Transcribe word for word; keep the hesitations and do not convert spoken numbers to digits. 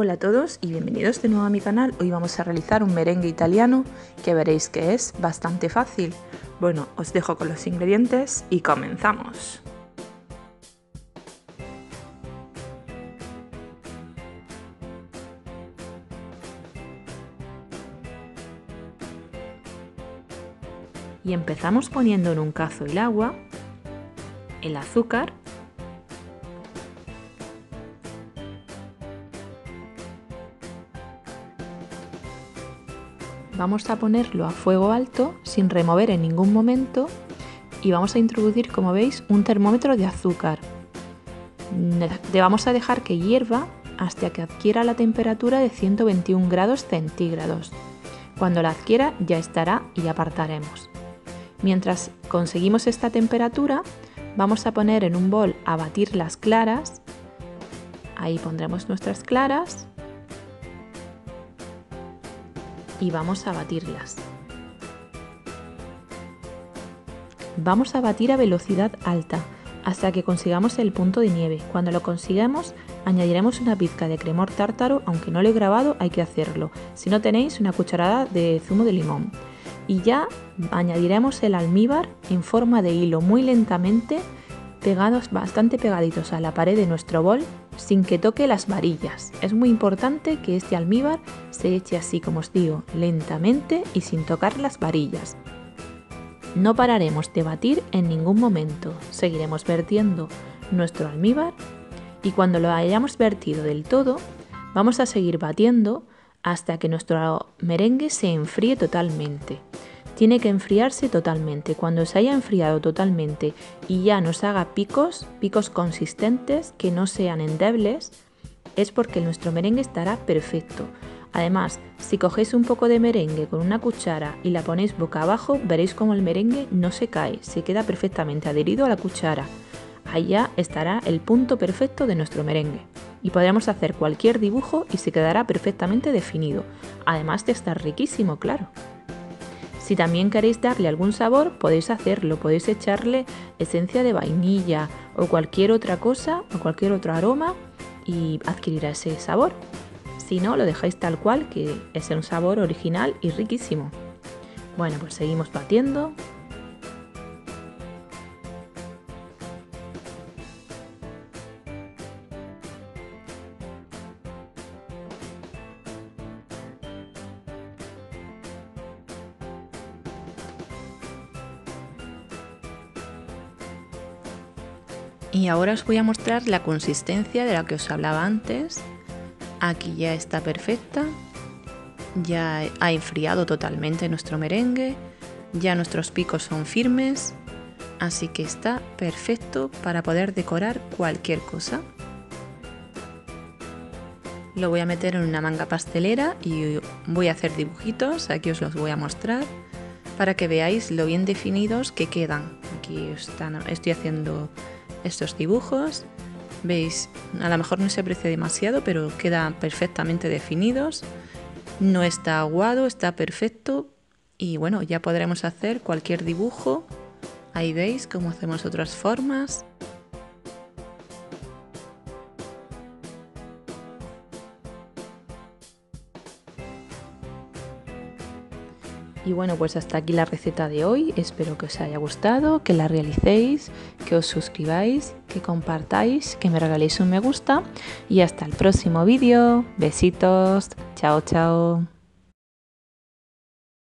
Hola a todos y bienvenidos de nuevo a mi canal. Hoy vamos a realizar un merengue italiano que veréis que es bastante fácil. Bueno, os dejo con los ingredientes y comenzamos. Y empezamos poniendo en un cazo el agua, el azúcar, vamos a ponerlo a fuego alto sin remover en ningún momento y vamos a introducir, como veis, un termómetro de azúcar. Le vamos a dejar que hierva hasta que adquiera la temperatura de ciento veintiún grados centígrados. Cuando la adquiera ya estará y apartaremos. Mientras conseguimos esta temperatura, vamos a poner en un bol a batir las claras. Ahí pondremos nuestras claras y vamos a batirlas. Vamos a batir a velocidad alta hasta que consigamos el punto de nieve. Cuando lo consigamos, añadiremos una pizca de cremor tártaro, aunque no lo he grabado, hay que hacerlo. Si no tenéis, una cucharada de zumo de limón. Y ya añadiremos el almíbar en forma de hilo muy lentamente, pegados bastante pegaditos a la pared de nuestro bol, sin que toque las varillas. Es muy importante que este almíbar se eche así, como os digo, lentamente y sin tocar las varillas. No pararemos de batir en ningún momento, seguiremos vertiendo nuestro almíbar y cuando lo hayamos vertido del todo, vamos a seguir batiendo hasta que nuestro merengue se enfríe totalmente. Tiene que enfriarse totalmente. Cuando se haya enfriado totalmente y ya nos haga picos, picos consistentes que no sean endebles, es porque nuestro merengue estará perfecto. Además, si cogéis un poco de merengue con una cuchara y la ponéis boca abajo, veréis como el merengue no se cae, se queda perfectamente adherido a la cuchara. Allá estará el punto perfecto de nuestro merengue. Y podremos hacer cualquier dibujo y se quedará perfectamente definido, además de estar riquísimo, claro. Si también queréis darle algún sabor, podéis hacerlo, podéis echarle esencia de vainilla o cualquier otra cosa o cualquier otro aroma y adquirirá ese sabor. Si no, lo dejáis tal cual, que es un sabor original y riquísimo. Bueno, pues seguimos batiendo. Y ahora os voy a mostrar la consistencia de la que os hablaba antes. Aquí ya está perfecta, ya ha enfriado totalmente nuestro merengue, ya nuestros picos son firmes, así que está perfecto para poder decorar cualquier cosa. Lo voy a meter en una manga pastelera y voy a hacer dibujitos, aquí os los voy a mostrar para que veáis lo bien definidos que quedan. Aquí están, estoy haciendo estos dibujos, veis, a lo mejor no se aprecia demasiado, pero quedan perfectamente definidos, no está aguado, está perfecto y bueno, ya podremos hacer cualquier dibujo. Ahí veis cómo hacemos otras formas. Y bueno, pues hasta aquí la receta de hoy, espero que os haya gustado, que la realicéis, que os suscribáis, que compartáis, que me regaléis un me gusta y hasta el próximo vídeo. Besitos, chao chao.